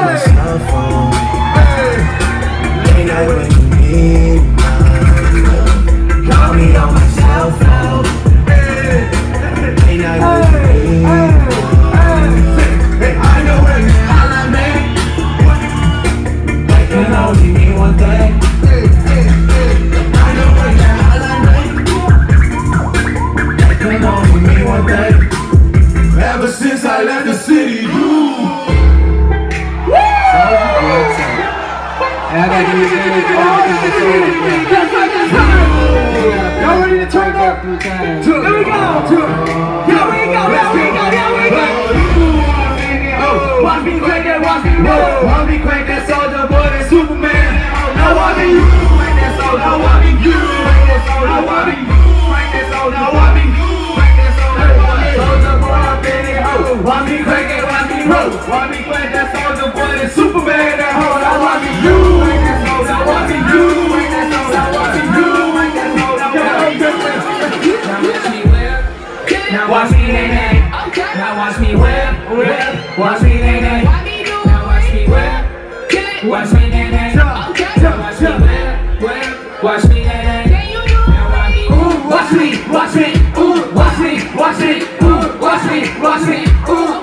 my cell phone. Late night when you need my love. Call me on my cell phone. Late night when you need my love. I know when you holler at me, that can only mean one thing. I know when you holler at me, that can only mean one thing. Ever since I left the city, y'all ready to turn up? Here we go. Watch me crank that, watch me roll. Watch me crank that soldier boy, that Superman. Now watch me you crank that soldier. Now watch me you crank that soldier. Now watch me you crank that soldier. Now watch me you crank that soldier. Soldier boy, I'm in it, ho. Watch me crank that, watch me roll. Watch me crank that soldier boy, that Superman, that ho. Now watch me you crank that soldier. Now watch me you crank that soldier. Now watch me you crank that soldier. Now watch me whip. Now watch me nay. Now watch me whip, whip. Watch me nay nay. Now watch me whip. Watch me nay nay. Now watch me whip, whip. Watch me nay nay. Now watch me. Ooh, watch me, watch me. Ooh, watch me, watch me. Ooh, watch me, watch me. Ooh.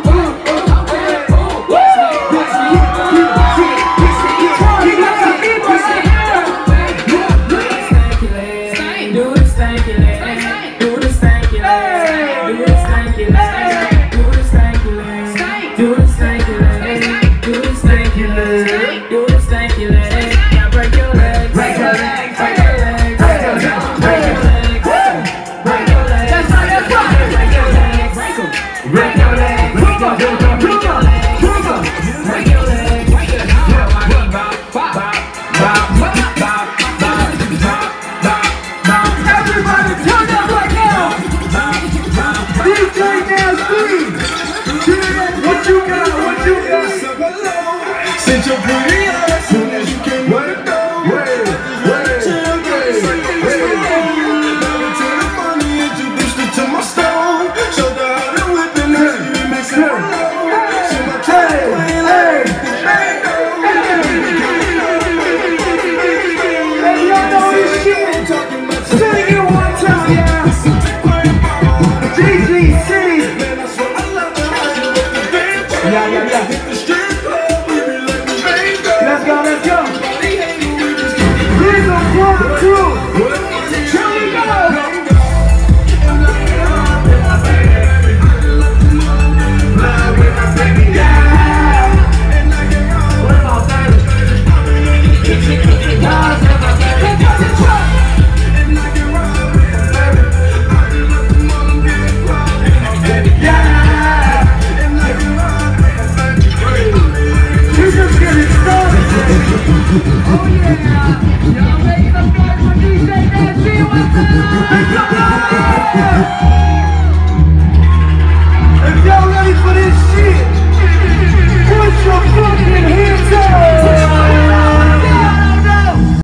Oh yeah!